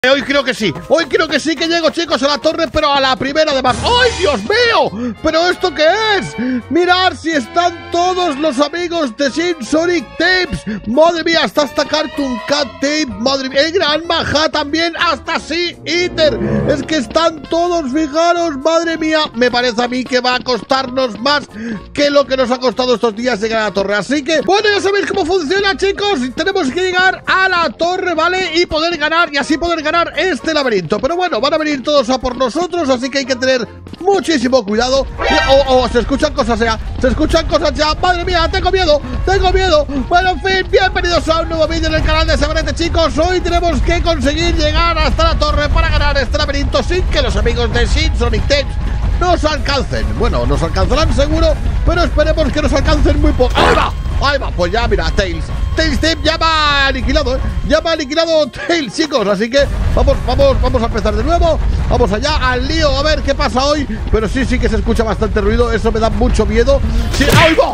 Hoy creo que sí que llego, chicos, a la torre, pero a la primera además. ¡Ay, Dios mío! ¿Pero esto qué es? Mirad si están todos los amigos de Sin Sonic Tapes. Madre mía, hasta Cartoon Cat Tape. Madre mía, el Gran Maja también, hasta sí, Iter. Es que están todos, fijaros, madre mía. Me parece a mí que va a costarnos más que lo que nos ha costado estos días llegar a la torre. Así que, bueno, ya sabéis cómo funciona, chicos. Tenemos que llegar a la torre, ¿vale? Y poder ganar, y así poder ganar este laberinto. Pero bueno, van a venir todos a por nosotros, así que hay que tener muchísimo cuidado. Se escuchan cosas ya, madre mía, tengo miedo. Bueno, en fin, bienvenidos a un nuevo vídeo en el canal de Sabrete, chicos. Hoy tenemos que conseguir llegar hasta la torre para ganar este laberinto sin que los amigos de Sin Sonic Tapes nos alcancen. Bueno, nos alcanzarán seguro, pero esperemos que nos alcancen muy poco. ¡Ahí va! Pues ya, mira, Tails Tape ya va aniquilado, ya va aniquilado Tails, chicos. Así que vamos a empezar de nuevo. Vamos allá al lío, a ver qué pasa hoy. Pero sí que se escucha bastante ruido. Eso me da mucho miedo. Sí, ¡ahí va!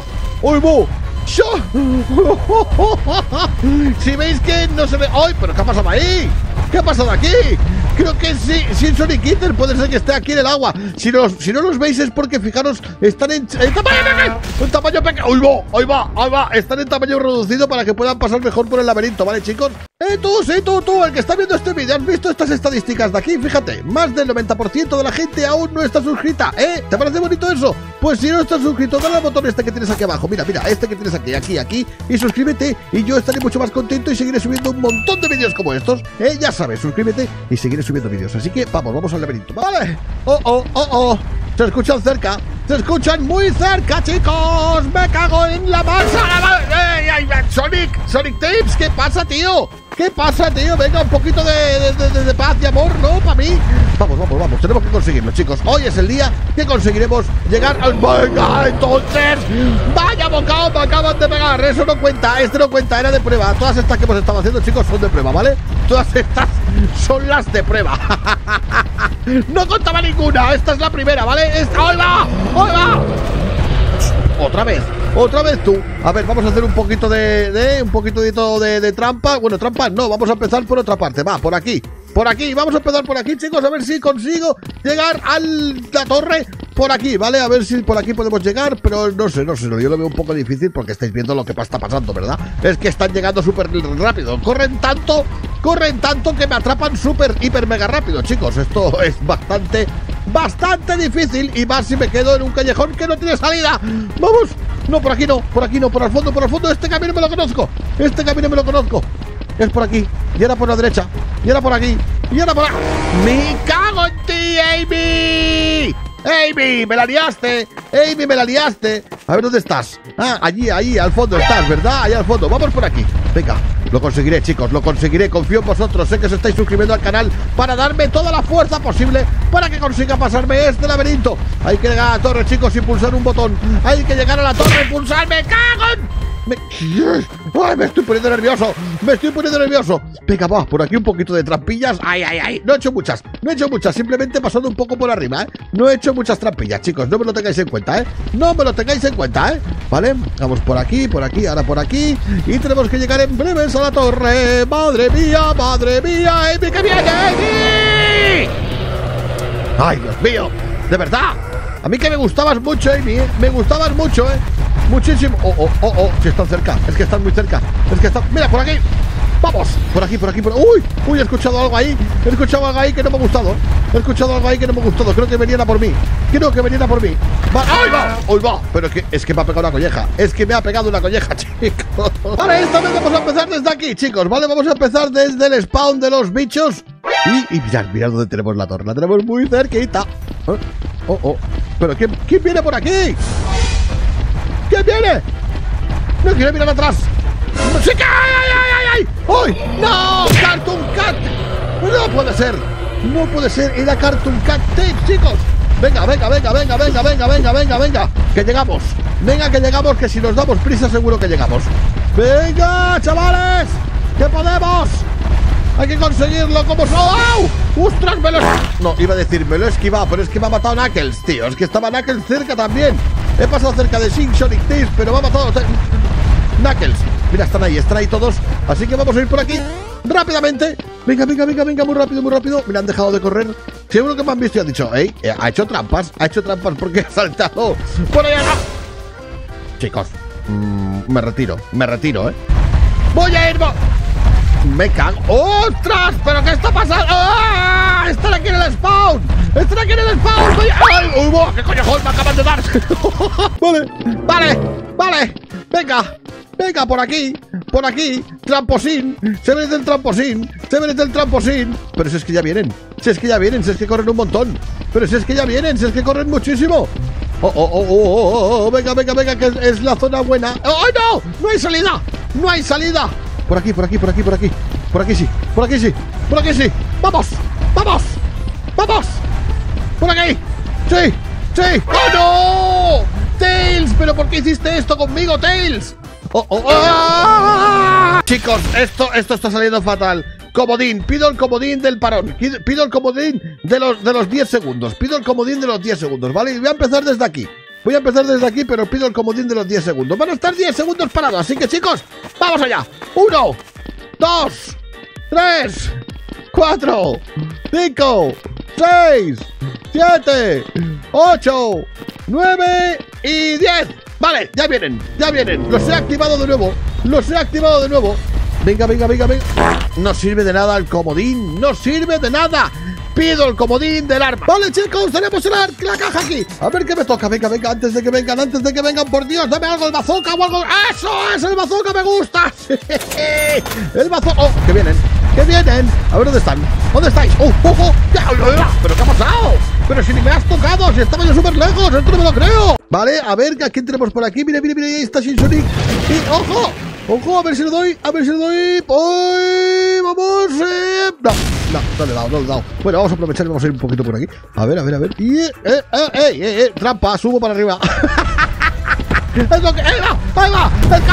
Si veis que no se ve... ¡Ay! ¿Pero qué ha pasado ahí? ¿Qué ha pasado aquí? Creo que sí, Sin Sonic Iter puede ser que esté aquí en el agua. Si no los veis es porque, fijaros, están en tamaño pequeño. ¡Ahí va! Están en tamaño reducido para que puedan pasar mejor por el laberinto, ¿vale, chicos? Tú, el que está viendo este vídeo, ¿has visto estas estadísticas de aquí? Fíjate, más del 90% de la gente aún no está suscrita, ¿eh? ¿Te parece bonito eso? Pues si no estás suscrito, dale al botón este que tienes aquí abajo. Mira, este que tienes aquí, y suscríbete, y yo estaré mucho más contento y seguiré subiendo un montón de vídeos como estos, ¿eh? Ya sabes, suscríbete y seguiré subiendo vídeos. Así que vamos al laberinto, ¿vale? Se escuchan cerca, se escuchan muy cerca, chicos. Me cago en la masa. Sonic Tapes, ¿qué pasa, tío? Venga, un poquito de paz y amor, ¿no? Para mí. Vamos, tenemos que conseguirlo, chicos. Hoy es el día que conseguiremos llegar al... ¡Venga, entonces! ¡Vaya bocado me acaban de pegar! Eso no cuenta, no cuenta, era de prueba. Todas estas que hemos estado haciendo, chicos, son de prueba, ¿vale? Todas estas son las de prueba. No contaba ninguna, esta es la primera, ¿vale? ¡Ahí va! Otra vez tú. A ver, vamos a hacer un poquito de trampa. Bueno, trampa no, vamos a empezar por otra parte. Va, por aquí, vamos a empezar por aquí, chicos. A ver si consigo llegar a la torre por aquí, ¿vale? A ver si por aquí podemos llegar. Pero no sé, yo lo veo un poco difícil porque estáis viendo lo que está pasando, ¿verdad? Es que están llegando súper rápido. Corren tanto que me atrapan súper, hiper, mega rápido, chicos. Esto es bastante difícil. Y más si me quedo en un callejón que no tiene salida. ¡Vamos! No, por aquí no, por el fondo. Este camino me lo conozco. Es por aquí, y ahora por la derecha, y ahora por aquí, y ahora por aquí. ¡Me cago en ti, Amy! ¡Amy, me la liaste! A ver, ¿dónde estás? Ah, ahí, al fondo estás, ¿verdad? Ahí al fondo, vamos por aquí. Venga, lo conseguiré, chicos, confío en vosotros. Sé que os estáis suscribiendo al canal para darme toda la fuerza posible para que consiga pasarme este laberinto. Hay que llegar a la torre, chicos, y pulsar un botón. Hay que llegar a la torre y pulsar. ¡Me cago en... ¡Ay, me estoy poniendo nervioso! Venga, va, por aquí un poquito de trampillas. ¡Ay! No he hecho muchas, simplemente pasando un poco por arriba, ¿eh? No he hecho muchas trampillas, chicos, no me lo tengáis en cuenta, ¿eh? Vale, vamos por aquí, ahora por aquí. Y tenemos que llegar en breves a la torre. ¡Madre mía! ¡Amy, que viene! ¡Amy! ¡Ay, Dios mío! ¡De verdad! A mí que me gustabas mucho, Amy, ¿eh? Muchísimo. Si están cerca, es que están muy cerca. Mira, por aquí. Vamos, por aquí. Uy, he escuchado algo ahí que no me ha gustado. Creo que venían a por mí. ¡Ahí va! Pero es que me ha pegado una colleja. Chicos. Vale, esta vez vamos a empezar desde aquí, chicos, ¿vale? Vamos a empezar desde el spawn de los bichos. Y mirad dónde tenemos la torre. La tenemos muy cerquita. Pero ¿quién viene por aquí? ¿Quién viene? No quiero mirar atrás. ¡Ay! ¡No! ¡Cartoon Cat! No puede ser. Era Cartoon Cat Tape, chicos. Venga. Que llegamos. Que si nos damos prisa seguro que llegamos. Venga, chavales. ¡Que podemos! Hay que conseguirlo como... ¡Oh! ¡Ostras! No, iba a decir, me lo he esquivado, pero es que me ha matado Knuckles, tío. Es que estaba Knuckles cerca también. He pasado cerca de Sin Sonic Tapes, pero me ha matado Knuckles. Mira, están ahí todos. Así que vamos a ir por aquí rápidamente Venga, venga, venga, venga, muy rápido, muy rápido. Mira, han dejado de correr. Seguro que me han visto y han dicho, ha hecho trampas porque ha saltado por allá. Chicos, me retiro, Voy a ir... Me cago. ¡Ostras! ¿Pero qué está pasando? ¡Ah! ¡Están aquí en el spawn! ¡Están aquí en el spawn! ¡Ay! ¡Uy! ¡Qué coño me acaban de dar! Vale. Venga, por aquí. Tramposín. Se merece el tramposín. Pero si es que ya vienen. Si es que corren un montón. Pero si es que ya vienen, si es que corren muchísimo. Venga, que es la zona buena. ¡Oh, no! ¡No hay salida! Por aquí sí. ¡Vamos! ¡Por aquí! ¡Sí! ¡Oh, no! ¡Tails! ¿Pero por qué hiciste esto conmigo, Tails? ¡Ah! Chicos, esto está saliendo fatal. Comodín, pido el comodín del parón. Pido el comodín de los 10 segundos. ¿Vale? Y voy a empezar desde aquí. Pero pido el comodín de los 10 segundos. Van a estar 10 segundos parados, así que chicos, ¡vamos allá! 1, 2, 3, 4, 5, 6, 7, 8, 9 y 10. Vale, ya vienen. Los he activado de nuevo. Venga. No sirve de nada el comodín. Pido el comodín del arma. Vale, chicos, tenemos la caja aquí. A ver qué me toca. Venga, antes de que vengan, por Dios, dame algo, el bazooka o algo. ¡Eso es el bazooka! ¡Me gusta! El bazooka. ¡Oh, que vienen! A ver, ¿dónde están? ¿Dónde estáis? ¡Oh! ¿Pero qué ha pasado? Pero si ni me has tocado, si estaba yo súper lejos, esto no me lo creo. Vale, a ver, ¿a quién tenemos por aquí? Mira, ahí está Shinsonic. Y ¡ojo! A ver si lo doy. ¡Uy! ¡Vamos! No le he dado. Bueno, vamos a aprovechar y vamos a ir un poquito por aquí. A ver. Y, trampa, subo para arriba. Es lo que... ¡Ahí va!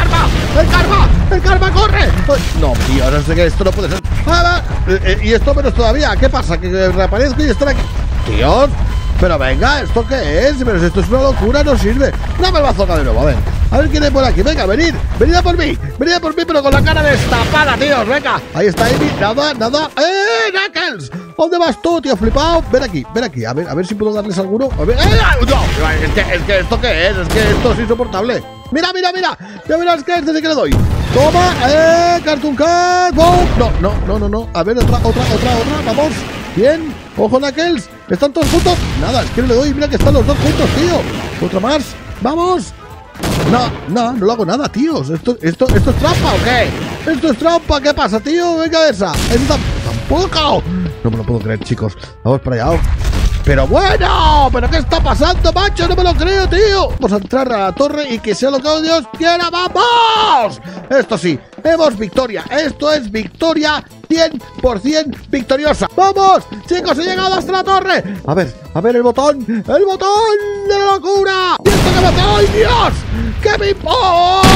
¡El karma corre! No, tío, no sé qué, esto no puede ser. Y esto menos todavía. ¿Qué pasa? Que reaparezco y están aquí. Tíos, pero venga, ¿esto qué es? Pero si esto es una locura, no sirve. Dame el bazooka de nuevo, a ver quién hay por aquí. Venga, venid a por mí, pero con la cara destapada, tíos. Venga, ahí está Amy. Nada. Knuckles, ¿dónde vas tú, tío flipado? Ven aquí, a ver si puedo darles alguno. A ver, no, es que esto qué es esto es insoportable. Mira, ya verás que este sí que le doy. Toma, Cartoon Cat. ¡Boom! No. A ver, otra, vamos. Bien, ojo, Knuckles. ¿Están todos juntos? Nada, es que no le doy. Mira que están los dos juntos, tío. Otra más, vamos. No lo hago nada, tíos. ¿Esto es trampa o qué? ¿Esto es trampa? ¿Qué pasa, tío? Venga, esa tampoco. No me lo puedo creer, chicos. Vamos para allá. Pero bueno, ¿pero qué está pasando, macho? No me lo creo, tío. Vamos a entrar a la torre y que sea lo que Dios quiera. ¡Vamos! Esto sí, hemos victoria. Esto es victoria 100% victoriosa. ¡Vamos! Chicos, he llegado hasta la torre. A ver el botón. ¡El botón de la locura! ¿Y esto qué botón? ¡Ay, Dios! ¡Qué me importa!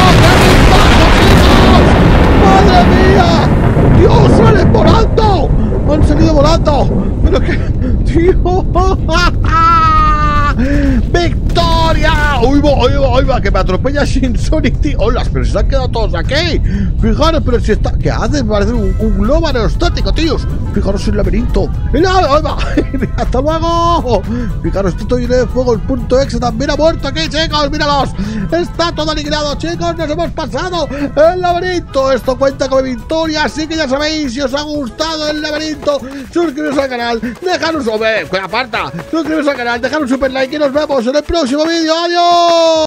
¡Chicos! ¡Madre mía! ¡Dios, salen volando! ¡Han salido volando! ¡Pero qué! ¡Tío! ¡Victoria! ¡Uy, va! ¡Que me atropella Shinsonic, tío! ¡Hola! ¡Pero se han quedado todos aquí! Fijaros, pero si está... ¿Qué hace? Parece un globo aerostático, tíos. Fijaros el laberinto. ¡Ahí va! ¡Hasta luego! Fijaros, esto lleno de fuego. El punto X también ha muerto aquí, chicos. ¡Míralos! Está todo aniquilado, chicos. Nos hemos pasado el laberinto. Esto cuenta como victoria. Así que ya sabéis, si os ha gustado el laberinto, suscribiros al canal. Dejad un... ¡Aparta! Suscribiros al canal, dejad un super like y nos vemos en el próximo vídeo. ¡Adiós!